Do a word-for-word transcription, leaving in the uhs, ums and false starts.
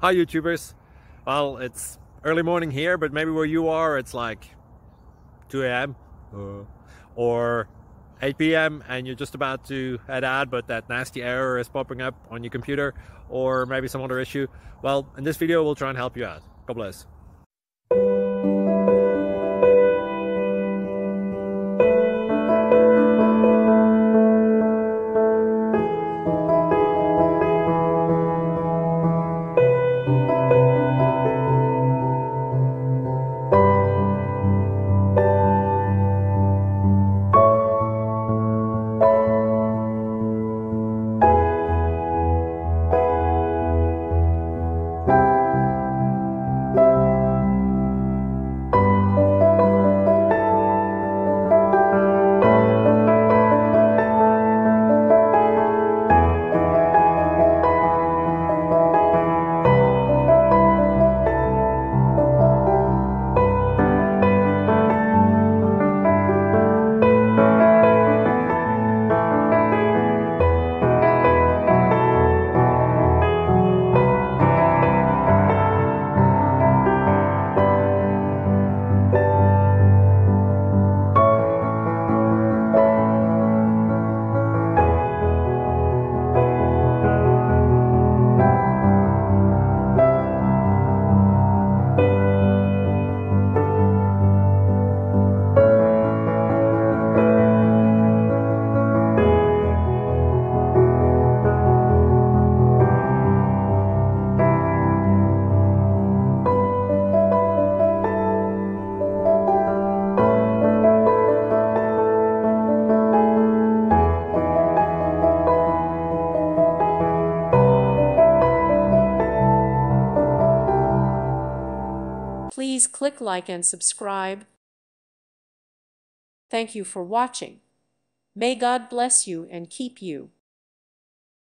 Hi YouTubers. Well, it's early morning here, but maybe where you are it's like two A M Uh, or eight P M and you're just about to head out, but that nasty error is popping up on your computer, or maybe some other issue. Well, in this video we'll try and help you out. God bless. Please click like and subscribe. Thank you for watching. May God bless you and keep you.